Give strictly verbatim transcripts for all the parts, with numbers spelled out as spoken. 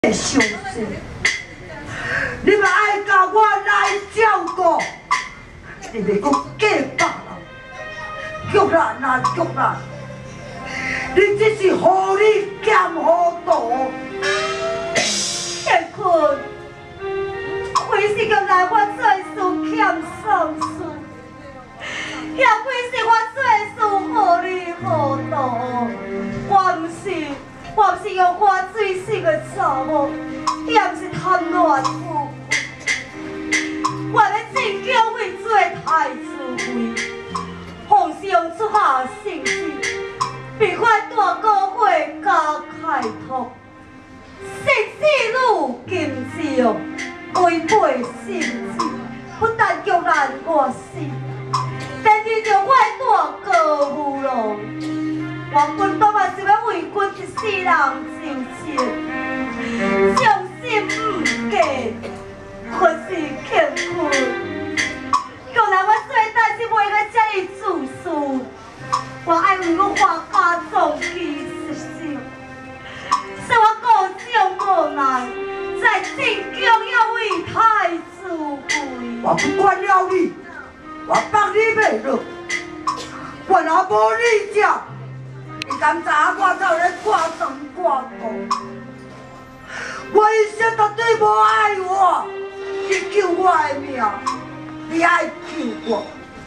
会伤心。你嘛爱甲我来照顾，你袂阁假别人，局难啊局难！你只是互你兼糊涂。 乾坤，为是今来我做事欠送事，也为是我做事糊里糊涂。我毋是，我毋是用我水性的查某，也毋是贪恋富。我要进京为做太子妃，奉上出下圣旨，避开大高会加开拓。圣旨如禁止，违背圣旨，不但叫难我死，连而着我大高夫郎。原本当然是要为君一世人受chết，将心不嫁，可是乾坤，原来我做代志袂个遮尔自私，我爱为我花家壮气实心。使我高将无奈，在正宫要为太子妃。 我不管了你，我放你袂落。我若无你这，你敢知我走咧挂长挂长？我一生绝对无爱我，你救我的命，你爱救我，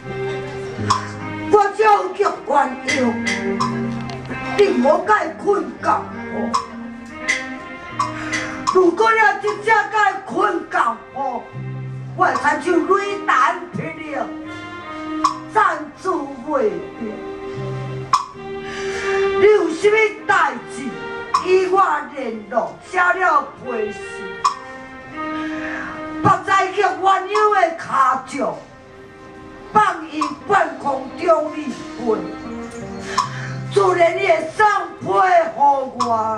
我将叫原谅，你莫甲伊困觉。如果你真正甲伊困觉好，我会亲像雷弹霹雳，暂住袂定。你有啥物代志？与我联络，写了批示，绑在去鸳鸯的骹脚，放于半空中里飞，自然你会送批予我。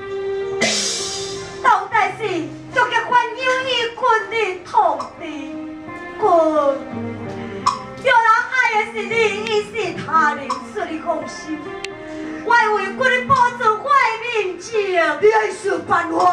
到底是就叫鸳鸯与君的土地，君，有人爱的是你，伊是他人，说你放心。我会为君的保存我的面子。 你爱想办法。